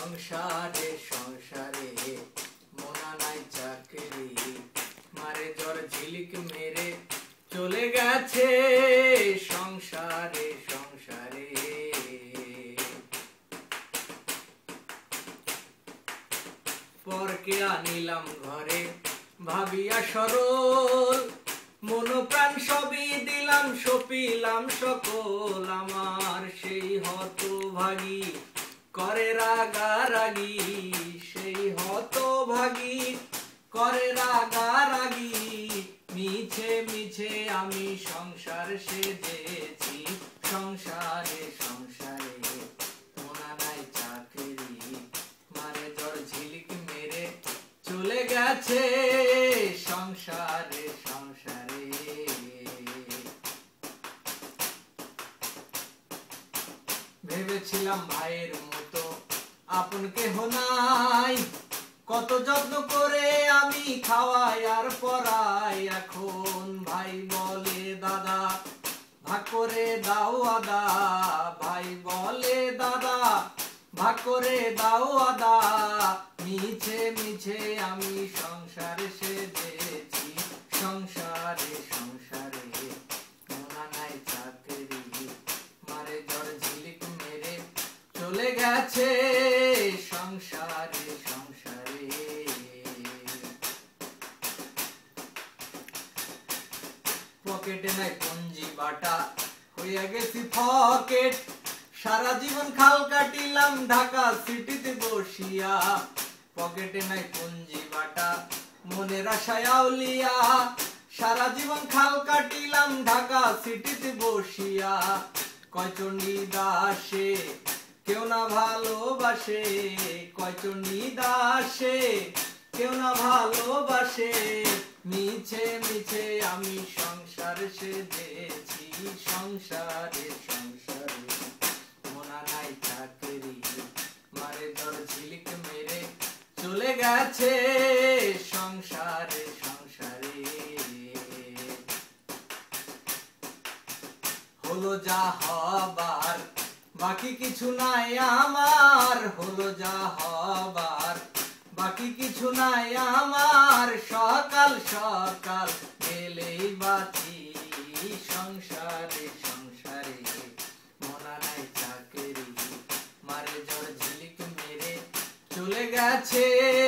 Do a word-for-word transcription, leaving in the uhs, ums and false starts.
সংসারে সংসারে মোনা নাই চাকরি মারে জ্বর ঝিলিক মেরে চলে গেছে সংসারে সংসারে পরকে আনিলাম ঘরে ভাবিয়া সরল মন প্রাণ সবই দিলাম সপিলাম সকল আমার সেই হতভাগী করে রাগারাগি সেই হতভাগী করে রাগারাগি মিছে মিছে আমি সংসার সেজেছি সংসারে সংসারে মোনা নাই চাকরি মারে জ্বর ঝিলিক মেরে চলে গেছে সংসারে সংসারে ভেবেছিলাম ভাইয়ের মতো আপন কেহ নাই কত যত্ন করে আমি খাওয়াই আর পড়াই এখন ভাই বলে দাদা ভাগ করে দাও আদা ভাই বলে দাদা ভাগ করে দাও আদা মিছে মিছে আমি সংসারে সেজেছি সংসারে সংসারে মোনা নাই চাকরি মারে জ্বর ঝিলিক মেরে চলে গেছে সংসারে সংসারে পকেটে নাই পুঞ্জি বাটা হইয়া গেছি পকেট সারা জীবন খাল কাটিলাম ঢাকা সিটিতে বসিয়া পকেটে নাই পুঞ্জি বাটা মনের আশায় আউলিয়া সারা জীবন খাল কাটিলাম ঢাকা সিটিতে বসিয়া কয়চন্ডী দাসে কেউ না ভালোবাসে কয়চন্ডী দাসে কেউ না ভালোবাসে মিছে মিছে আমি সংসার সেজেছি সংসারে সংসারে মোনা নাই চাকরি মারে জ্বর ঝিলিক মেরে চলে গেছে সংসারে সংসারে হলো যা হবার বাকি কিছু নাই আমার হলো যা হবার বাকি কিছু নাই আমার সকাল সকাল গেলেই বাঁচি সংসারে সংসারে মোনা নাই চাকরি মারে জ্বর ঝিলিক মেরে চলে গেছে